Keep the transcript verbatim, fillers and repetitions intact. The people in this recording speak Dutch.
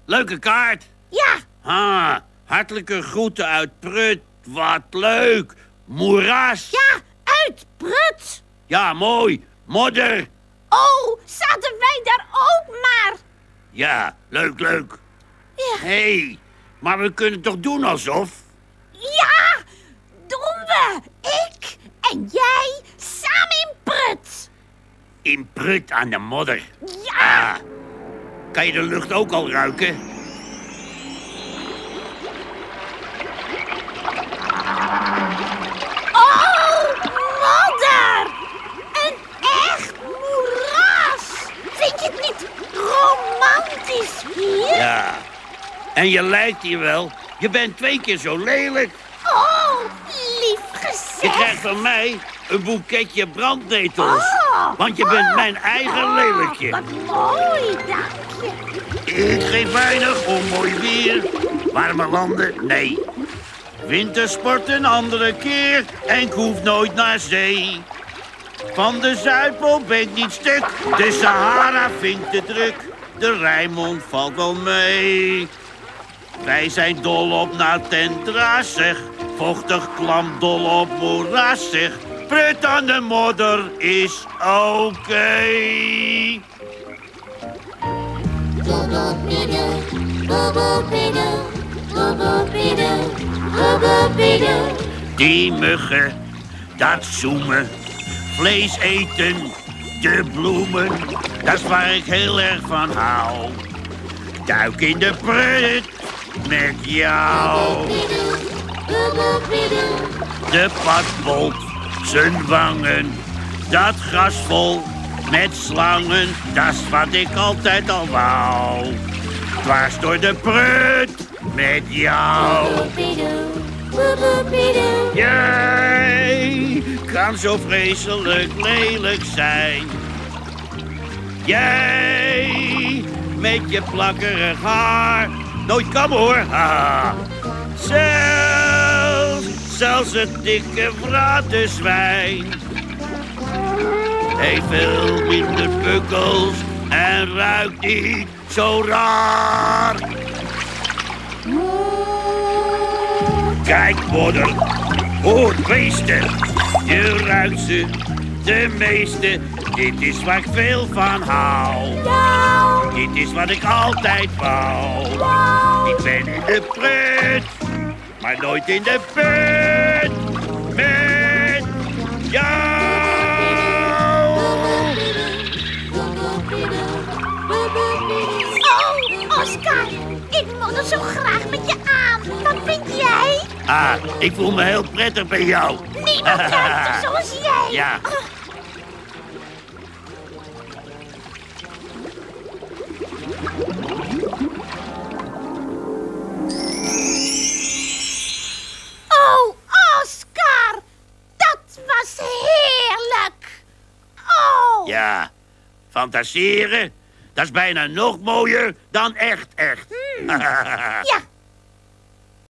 leuke kaart. Ja. Ah, hartelijke groeten uit Prut. Wat leuk. Moeras. Ja, uit Prut. Ja, mooi. Modder. Oh, zaten wij daar ook maar. Ja, leuk, leuk. Ja. Hé, hey, maar we kunnen toch doen alsof? Ja, doen we. Ik en jij samen in Prut. In Prut aan de modder. Ja. Ah, kan je de lucht ook al ruiken? Oh, modder. Een echt moeras. Vind je het niet romantisch hier? Ja. En je lijkt hier wel. Je bent twee keer zo lelijk. Oh, lief gezegd. Je krijgt van mij een boeketje brandnetels. Oh, Want je bent oh, mijn eigen oh, lelijkje. Wat mooi, dank je. Ik geef weinig om mooi weer. Warme landen, nee. Wintersport een andere keer. En ik hoef nooit naar zee. Van de Zuidpool ben ik niet stuk. De Sahara vind ik te druk. De Rijnmond valt wel mee. Wij zijn dol op natendrassig. Vochtig klam, dol op moerassig. Prut aan de modder is oké. Die muggen, dat zoemen, vlees eten, de bloemen, dat is waar ik heel erg van hou. Duik in de prut met jou. De padbolt, zijn wangen, dat gras vol met slangen, dat is wat ik altijd al wou. Dwars door de prut met jou. Jij kan zo vreselijk lelijk zijn. Jij met je plakkerig haar. Nooit kam hoor, haha. Zelfs, zelfs het dikke zwijn heeft veel minder pukkels en ruikt niet zo raar. Kijk, modder, hoor beesten, je ruikt ze, de meeste. Dit is waar ik veel van hou. Nou, Dit is wat ik altijd wou. nou. Ik ben in de prut, maar nooit in de put. Met jou. Oh, Oscar, ik modder zo graag met je aan. Wat vind jij? Ah, ik voel me heel prettig bij jou. Niemand ruikt er zoals jij. Ja. Oh, Oscar, dat was heerlijk. Oh. Ja, fantaseren, dat is bijna nog mooier dan echt, echt. Ja,